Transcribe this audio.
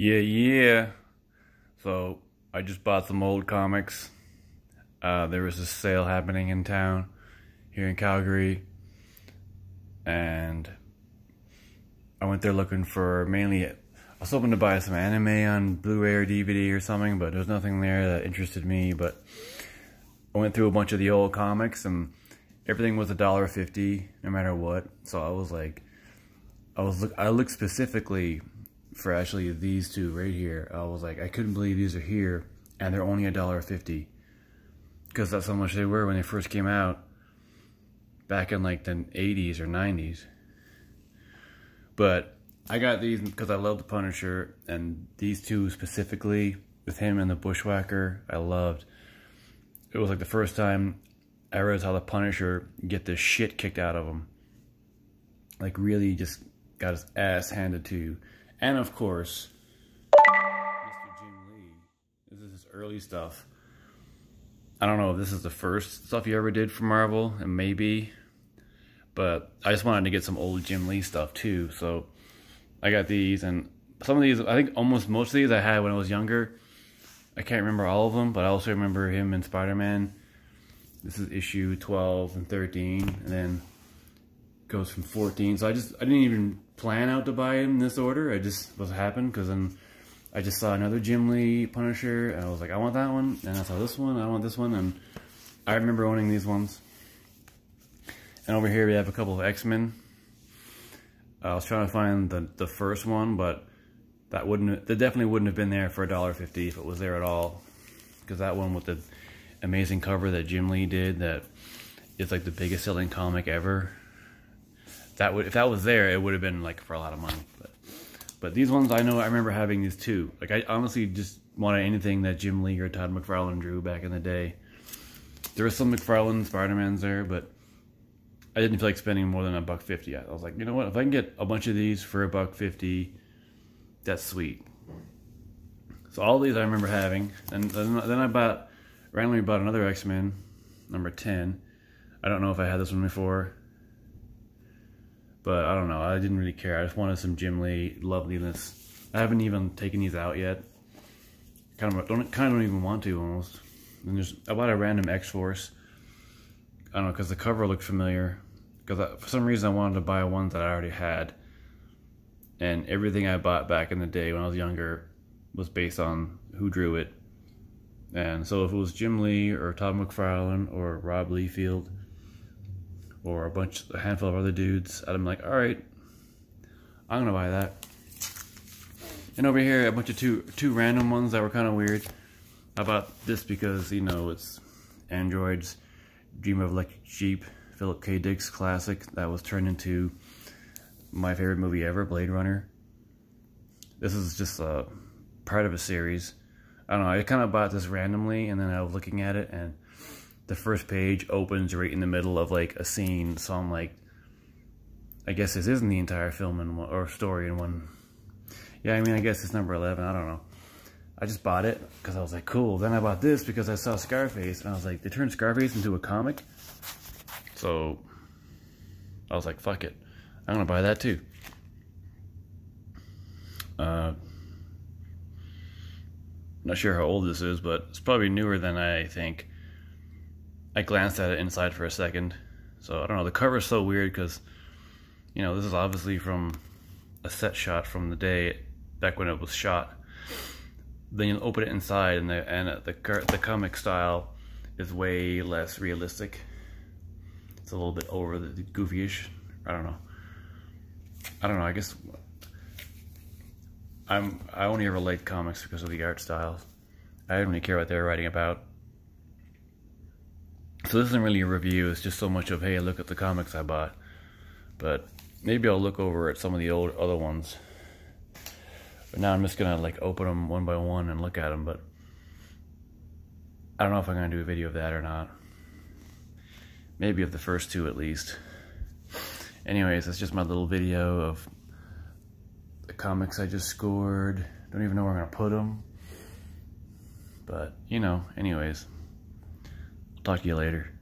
Yeah. So I just bought some old comics. There was a sale happening in town here in Calgary, and I went there looking for mainly. I was hoping to buy some anime on Blu-ray or DVD or something, but there was nothing there that interested me. But I went through a bunch of the old comics, and everything was $1.50 no matter what. So I was like, I looked specifically for actually these two right here. I was like, I couldn't believe these are here and they're only $1.50, because that's how much they were when they first came out back in like the 80s or 90s. But I got these because I love the Punisher, and these two specifically with him and the Bushwhacker I loved. It was like the first time I realized how the Punisher get the shit kicked out of him. Like really just got his ass handed to. And of course, Mr. Jim Lee. This is his early stuff. I don't know if this is the first stuff he ever did for Marvel, and maybe, but I just wanted to get some old Jim Lee stuff too. So I got these, and some of these, I think almost most of these I had when I was younger. I can't remember all of them, but I also remember him in Spider-Man. This is issue 12 and 13, and then goes from 14. So I didn't even plan out to buy him in this order. I just was happened, because then I just saw another Jim Lee Punisher, and I was like, I want that one, and I saw this one, I want this one, and I remember owning these ones. And over here we have a couple of X-Men. I was trying to find the first one, but that definitely wouldn't have been there for $1.50 if it was there at all, because that one with the amazing cover that Jim Lee did, that is like the biggest selling comic ever. If that was there, it would have been like for a lot of money. But these ones, I remember having these too. Like I honestly just wanted anything that Jim Lee or Todd McFarlane drew back in the day. There was some McFarlane Spider-Mans there, but I didn't feel like spending more than $1.50. I was like, you know what? If I can get a bunch of these for $1.50, that's sweet. So all these I remember having, and then I randomly bought another X-Men, number 10. I don't know if I had this one before, but I don't know. I didn't really care. I just wanted some Jim Lee loveliness. I haven't even taken these out yet. Kind of don't even want to almost. And I bought a random X-Force. I don't know, because the cover looked familiar. Because for some reason I wanted to buy ones that I already had. And everything I bought back in the day when I was younger was based on who drew it. And so if it was Jim Lee or Todd McFarlane or Rob Liefeld or a handful of other dudes, I'd be like, all right, I'm gonna buy that. And over here, a bunch of two random ones that were kind of weird. I bought this because, you know, it's Android's Dream of Electric Sheep, Philip K. Dick's classic that was turned into my favorite movie ever, Blade Runner. This is just a part of a series. I don't know, I kind of bought this randomly, and then I was looking at it, and the first page opens right in the middle of like a scene, so I'm like, I guess this isn't the entire film or story in one. Yeah, I mean, I guess it's number 11, I don't know. I just bought it because I was like, cool. Then I bought this because I saw Scarface, and I was like, they turned Scarface into a comic? So I was like, fuck it, I'm gonna buy that too. Not sure how old this is, but it's probably newer than I think. I glanced at it inside for a second, so I don't know. The cover is so weird because, you know, this is obviously from a set shot from the day back when it was shot. Then you open it inside, and the comic style is way less realistic. It's a little bit over the goofy-ish. I don't know. I guess I only ever liked comics because of the art style. I didn't really care what they were writing about. So this isn't really a review. It's just so much of, hey, look at the comics I bought. But maybe I'll look over at some of the other ones. But now I'm just gonna like open them one by one and look at them. But I don't know if I'm gonna do a video of that or not. Maybe of the first two at least. Anyways, that's just my little video of the comics I just scored. Don't even know where I'm gonna put them. But, you know, anyways. Talk to you later.